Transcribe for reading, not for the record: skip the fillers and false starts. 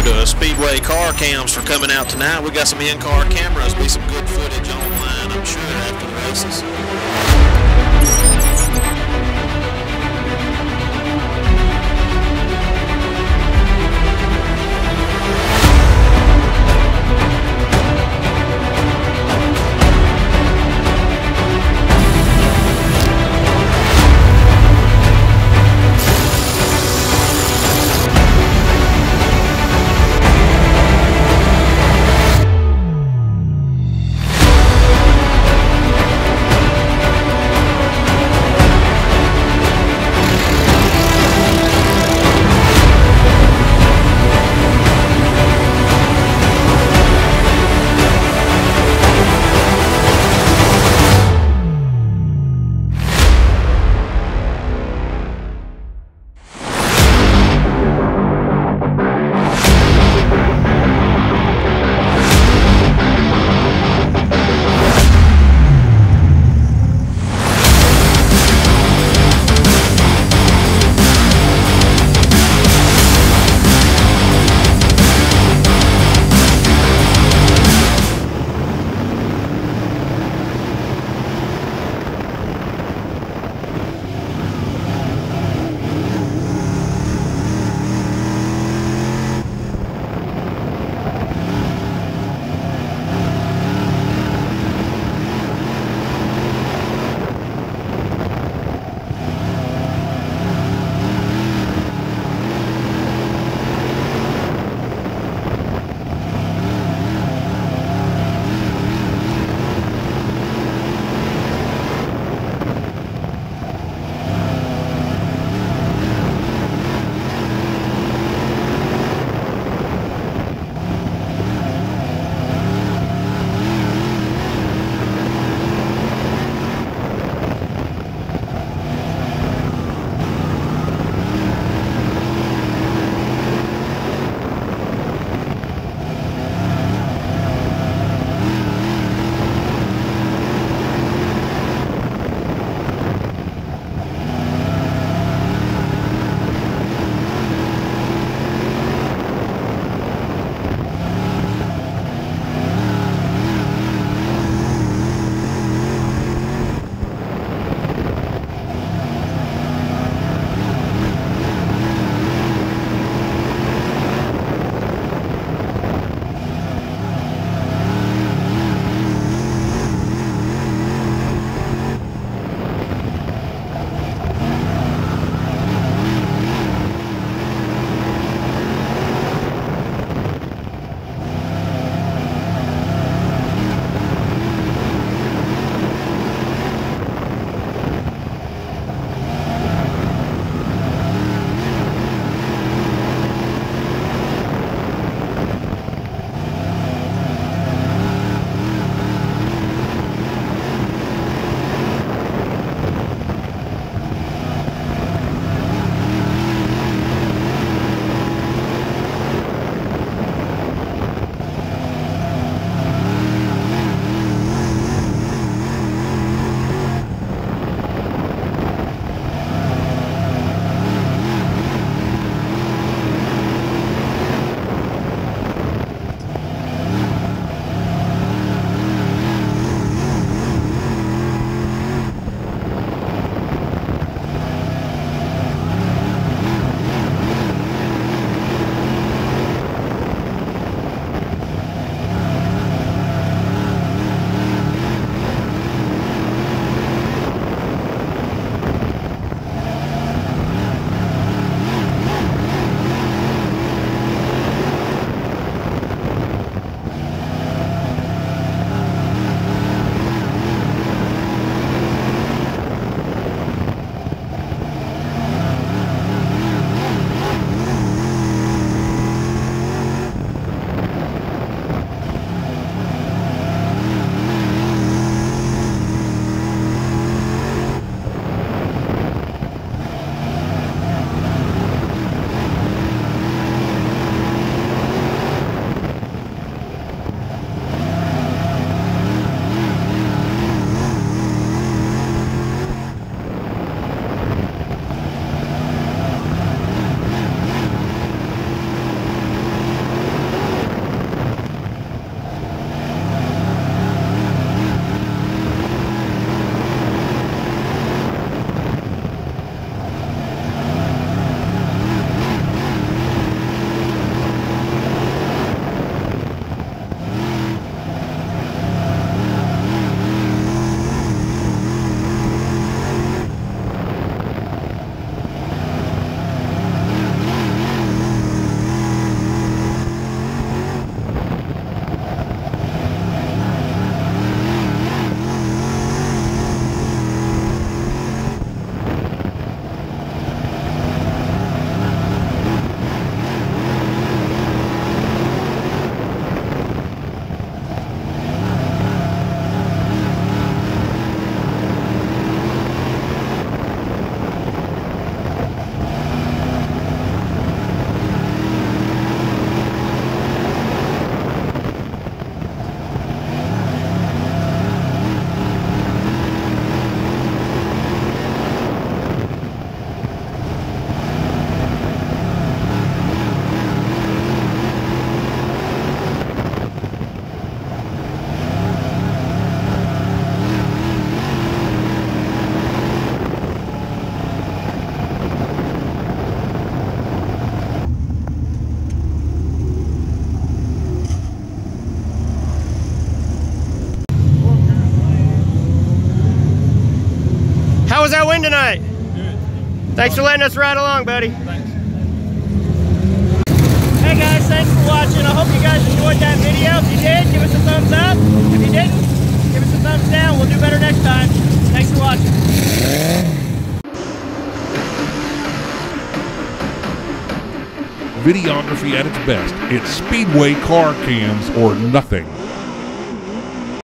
to Speedway car cams for coming out tonight. We got some in-car cameras. Be some good footage online, I'm sure, after the races. tonight? Good. Thanks for letting us ride along, buddy. Thanks. Hey guys, thanks for watching. I hope you guys enjoyed that video. If you did, give us a thumbs up. If you didn't, give us a thumbs down. We'll do better next time. Thanks for watching. Videography at its best. It's Speedway car cams or nothing.